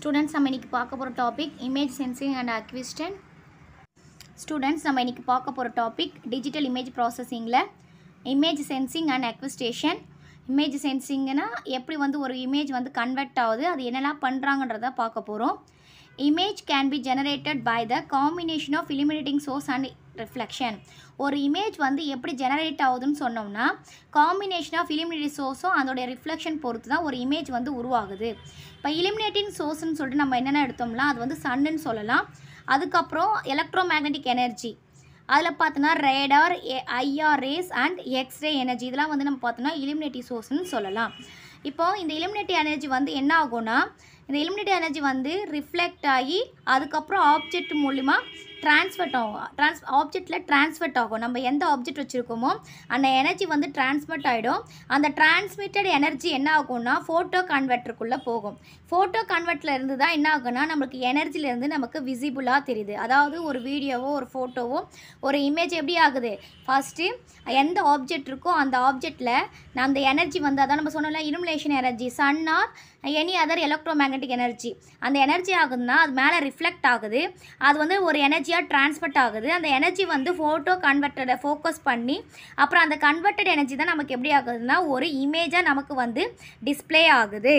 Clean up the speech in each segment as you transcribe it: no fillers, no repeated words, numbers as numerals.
Students, நம்ம இன்னைக்கு பார்க்க போற topic image sensing and acquisition. Students, நம்ம இன்னைக்கு பார்க்க போற டாபிக் digital image processingல image sensing and acquisition. Image sensingனா எப்படி வந்து ஒரு image வந்து கன்வெர்ட் ஆகுது, அது என்னெல்லாம் பண்றாங்கன்றத பார்க்க போறோம். Image can be generated by the combination of illuminating source and reflection. ஒரு image வந்து எப்படி generate ஆகுதுன்னு சொன்னோம்னா combination of illuminating source அதோட reflection பொறுத்து தான் ஒரு image வந்து உருவாகுது. இப்போ illuminating sourceன்னு சொல்லிட்டு நம்ம என்னென்ன எடுத்தோம்னா அது வந்து sunன்னு சொல்லலாம். அதுக்கப்புறம் electromagnetic energy, அதில் பார்த்தோன்னா radar, IR rays and X ray energy, இதெல்லாம் வந்து நம்ம பார்த்தோன்னா illuminating sourceன்னு சொல்லலாம். இப்போது இந்த illuminating energy வந்து என்ன ஆகும்னா இந்த illuminating energy வந்து ரிஃப்ளெக்ட் ஆகி அதுக்கப்புறம் ஆப்ஜெக்ட் மூலிமா ட்ரான்ஸ்ஃபர்ட் ஆகும். ஆப்ஜெக்டில் ட்ரான்ஸ்ஃபர்ட் ஆகும். நம்ம எந்த ஆப்ஜெக்ட் வச்சுருக்கோமோ அந்த எனர்ஜி வந்து ட்ரான்ஸ்மிட் ஆகிடும். அந்த ட்ரான்ஸ்மிட்டட் எனர்ஜி என்ன ஆகும்னா ஃபோட்டோ கன்வெர்ட்டருக்குள்ளே போகும். ஃபோட்டோ கன்வெர்ட்டில் இருந்து தான் என்ன ஆகுனா நமக்கு எனர்ஜிலேருந்து நமக்கு விசிபிளாக தெரியுது. அதாவது ஒரு வீடியோவோ ஒரு ஃபோட்டோவோ ஒரு இமேஜ் எப்படி ஆகுது, ஃபஸ்ட்டு எந்த ஆப்ஜெக்ட் இருக்கோ அந்த ஆப்ஜெக்டில் அந்த எனர்ஜி வந்து அதான் நம்ம சொன்னோம்ல illumination energy, sun or any other electromagnetic energy, அந்த எனர்ஜி ஆகுதுன்னா அது மேலே ரிஃப்ளெக்ட் ஆகுது. அது வந்து ஒரு எனர்ஜியாக ட்ரான்ஸ்மிட் ஆகுது. அந்த எனர்ஜி வந்து ஃபோட்டோ கன்வெர்ட்டரை ஃபோக்கஸ் பண்ணி அப்புறம் அந்த கன்வெர்ட்டட் எனர்ஜி தான் நமக்கு எப்படி ஆகுதுன்னா ஒரு இமேஜாக நமக்கு வந்து டிஸ்பிளே ஆகுது.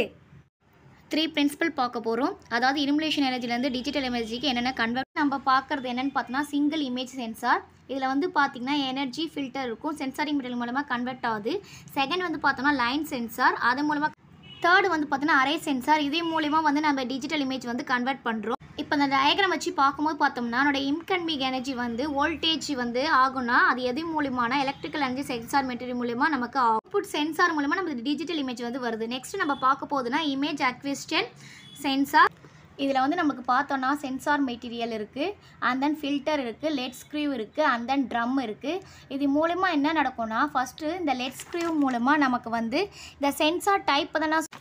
3 பிரின்சிபல் பார்க்க போகிறோம். அதாவது illumination எனர்ஜிலேருந்து டிஜிட்டல் எனர்ஜிக்கு என்னென்ன கன்வெர்ட் நம்ம பார்க்குறது என்னென்னு பார்த்தோன்னா சிங்கிள் இமேஜ் சென்சார். இதில் வந்து பார்த்திங்கன்னா எனர்ஜி ஃபில்டர் இருக்கும், சென்சாரிங் மெட்டீரியல் மூலமாக கன்வெர்ட் ஆகுது. செகண்ட் வந்து பார்த்தோன்னா லைன் சென்சார், அது மூலமாக. தேர்டு வந்து பார்த்தோன்னா அரே சென்சார், இதே மூலிமா வந்து நம்ம டிஜிட்டல் இமேஜ் வந்து கன்வெர்ட் பண்ணுறோம். இப்போ இந்த டயக்ராம் வச்சு பார்க்கும்போது பார்த்தோம்னா என்னோட இன்கன்மிக் எனர்ஜி வந்து வோல்டேஜ் வந்து ஆகும்னா அது எது மூலியமான எலக்ட்ரிக்கல் எனர்ஜி சென்சார் மெட்டீரியல் மூலிமா நமக்கு அவுட்புட் சென்சார் மூலமாக நமக்கு டிஜிட்டல் இமேஜ் வந்து வருது. நெக்ஸ்ட் நம்ம பார்க்க போகுதுன்னா இமேஜ் அக்விசிஷன் சென்சார். இதில் வந்து நமக்கு பார்த்தோன்னா சென்சார் மெட்டீரியல் இருக்குது, அண்ட் தென் ஃபில்டர் இருக்குது, லெட் ஸ்க்ரீவ் இருக்குது, அண்ட் தென் ட்ரம் இருக்குது. இது மூலமா என்ன நடக்கும்னா ஃபஸ்ட்டு இந்த லெட் ஸ்க்ரீவ் மூலமாக நமக்கு வந்து இந்த சென்சார் டைப்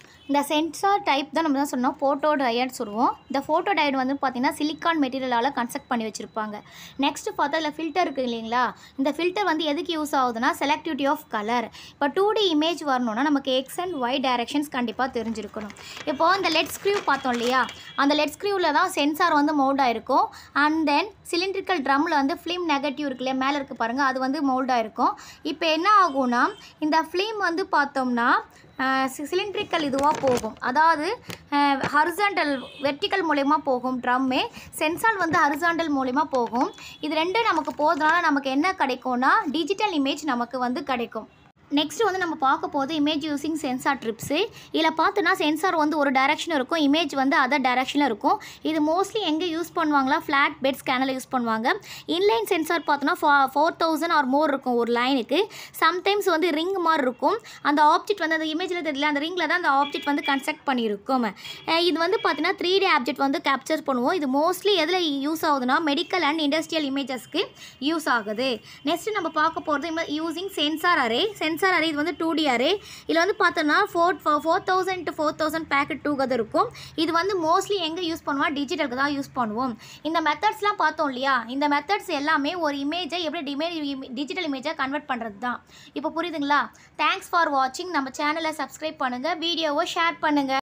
தான் நம்ம தான் சொன்னோம் ஃபோட்டோ டயட் சொல்லுவோம். இந்த ஃபோட்டோ டயட் வந்து பார்த்திங்கன்னா சிலிக்கான் மெட்டீரியலால் கன்ஸ்ட்ரக்ட் பண்ணி வச்சுருப்பாங்க. நெக்ஸ்ட்டு பார்த்தா இதில் ஃபில்டர் இருக்குது இல்லைங்களா, இந்த ஃபில்டர் வந்து எதுக்கு யூஸ் ஆகுதுன்னா செலக்டிவிட்டி ஆஃப் கலர். இப்போ 2D இமேஜ் வரணும்னா நமக்கு எக்ஸ் அண்ட் ஒய் டைரக்ஷன்ஸ் கண்டிப்பாக தெரிஞ்சிருக்கணும். இப்போது இந்த லெட் ஸ்க்ரீவ் பார்த்தோம் இல்லையா, அந்த லெட் ஸ்க்ரீவில் தான் சென்சார் வந்து மோல்டாக இருக்கும். அண்ட் தென் சிலிண்ட்ரிக்கல் ட்ரம்மில் வந்து ஃபிலிம் நெகட்டிவ் இருக்கு இல்லையா, மேலே இருக்குது பாருங்கள், அது வந்து மோல்டாக இருக்கும். இப்போ என்ன ஆகும்னா இந்த ஃபிலிம் வந்து பார்த்தோம்னா சிலிண்ட்ரிக்கல் இதுவாக போகும், அதாவது ஹரிசாண்டல் வெர்டிக்கல் மூலயமா போகும் ட்ரம்மே, சென்சார் வந்து ஹரிசாண்டல் மூலயமா போகும். இது ரெண்டும் நமக்கு போகிறதுனால நமக்கு என்ன கிடைக்கும்னா டிஜிட்டல் இமேஜ் நமக்கு வந்து கிடைக்கும். நெக்ஸ்ட்டு வந்து நம்ம பார்க்க போது இமேஜ் யூஸிங் சென்சார் ட்ரிப்ஸு. இதில் பார்த்தோன்னா சென்சார் வந்து ஒரு டைரக்ஷன் இருக்கும், இமேஜ் வந்து அதர் டைரக்ஷனில் இருக்கும். இது மோஸ்ட்லி எங்கே யூஸ் பண்ணுவாங்களா, ஃப்ளாட் பெட் ஸ்கேனில் யூஸ் பண்ணுவாங்க. இன்லைன் சென்சார் பார்த்தோன்னா 4000 ஆர் மோர் இருக்கும் ஒரு லைனுக்கு. சம்டைம்ஸ் வந்து ரிங் மாதிரி இருக்கும். அந்த ஆப்ஜெக்ட் வந்து அந்த இமேஜில் தெரியல, அந்த ரிங்கில் தான் அந்த ஆப்ஜெக்ட் வந்து கன்ஸ்ட்ரக்ட் பண்ணியிருக்கும். இது வந்து பார்த்தீங்கன்னா 3D ஆப்ஜெக்ட் வந்து கேப்சர் பண்ணுவோம். இது மோஸ்ட்லி எதில் யூஸ் ஆகுதுன்னா மெடிக்கல் அண்ட் இண்டஸ்ட்ரியல் இமேஜஸ்க்கு யூஸ் ஆகுது. நெக்ஸ்ட்டு நம்ம பார்க்க போகிறது using sensor array. Sensor array இது வந்து 2D அரே. இதில் வந்து பார்த்தோன்னா 4000 to 4000 பேக்கெட் டூகெதர் இருக்கும். இது வந்து மோஸ்ட்லி எங்கே யூஸ் பண்ணுவோம், டிஜிட்டலுக்கு தான் யூஸ் பண்ணுவோம். இந்த மெத்தட்ஸ்லாம் பார்த்தோம் இல்லையா, இந்த மெத்தட்ஸ் எல்லாமே ஒரு இமேஜை எப்படி டிஜிட்டல் இமேஜை கன்வெர்ட் பண்ணுறது தான். இப்போ புரியுதுங்களா? தேங்க்ஸ் ஃபார் வாட்சிங். நம்ம சேனலை சப்ஸ்கிரைப் பண்ணுங்கள், வீடியோவை ஷேர் பண்ணுங்கள்.